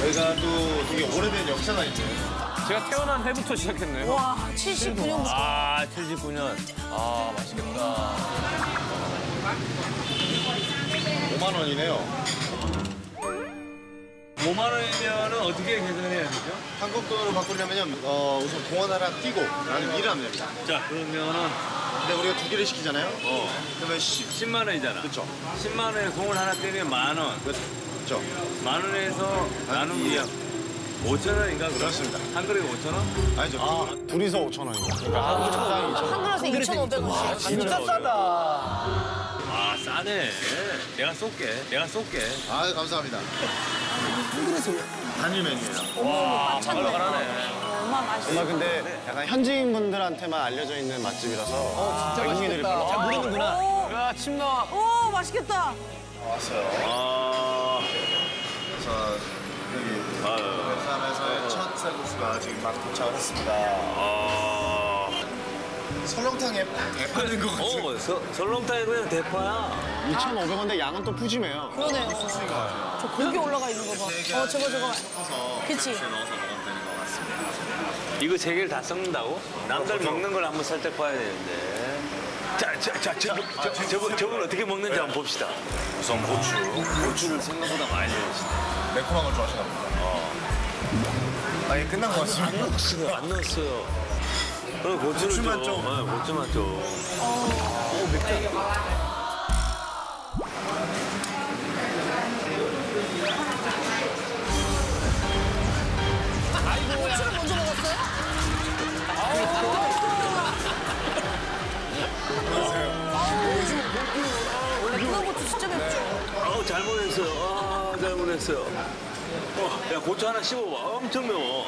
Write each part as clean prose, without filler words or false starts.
저희가 또 되게 오래된 역사가 있죠. 제가 태어난 해부터 시작했네요. 와, 79년부터. 아, 79년. 아, 맛있겠다. 5만 원이네요. 5만 원이면은 어떻게 계산해야 되죠? 한국 돈으로 바꾸려면 우선 공 하나 끼고 나는 일을 하면 됩니다. 자, 그러면은 근데 우리가 두 개를 시키잖아요. 그러면 10만 원이잖아. 그렇죠. 10만 원에 공을 하나 떼면 만 원. 그렇죠. 만 원에서 나누면 5천 원인가? 그렇습니다. 한 그릇에 5천 원? 아니죠. 둘이서 5,000원이죠. 그러니까 한 그릇에 2,500원씩. 진짜 싸다. 아, 싸네. 내가 쏠게. 내가 쏠게. 아, 감사합니다. 단일 메뉴예요. 와, 말라가라네. 얼마나 맛있어. 정말 근데 약간 현지인분들한테만 알려져 있는 맛집이라서 외국인들이 별로 잘 모르는구나. 야, 침 나와. 오, 맛있겠다. 왔어요. 아, 그래서 여기 베트남에서의 첫 쌀국수가 지금 막 도착을 했습니다. 아. 설렁탕에 대파는 것 같아요. 설렁탕이 그냥 대파야. 2,500원인데 양은 또 푸짐해요. 그러네요. 저 고기 올라가 있는 거 봐. 저거. 섞어서 그치? 넣어서 먹으면 되는 것 같습니다. 이거 세 개를 다 섞는다고? 남들 먹는 걸 한번 살짝 봐야 되는데. 저걸 어떻게 먹는지 한번 봅시다. 우선 고추. 고추를 생각보다 많이 넣으시네. 매콤한 걸 좋아하시나 보다. 아, 이게 끝난 것 같습니다. 안 넣었어요. 그럼 고추만 좀. 네, 고추만 좀. 고추를 먼저 먹었어요? 원래 그거부터 진짜 맵죠? 잘못했어요. 잘못했어요. 야, 고추 하나 씹어봐. 엄청 매워.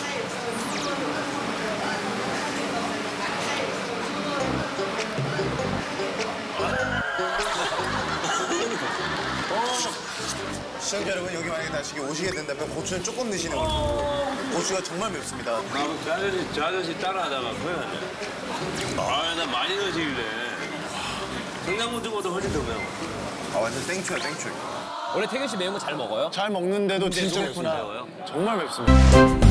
시청자 여러분, 여기 만약에 다시 오시게 된다면 고추는 조금 넣으시는 걸로. 고추가 정말 맵습니다. 나도 저 아저씨 따라하다가 큰일 났네. 아, 나 많이 넣으시길래. 청양고추보다 훨씬 더 매워. 아, 완전 땡초야, 땡초. 원래 태균 씨 매운 거 잘 먹어요? 잘 먹는데도 진짜 매워요? 맵구나. 정말 맵습니다.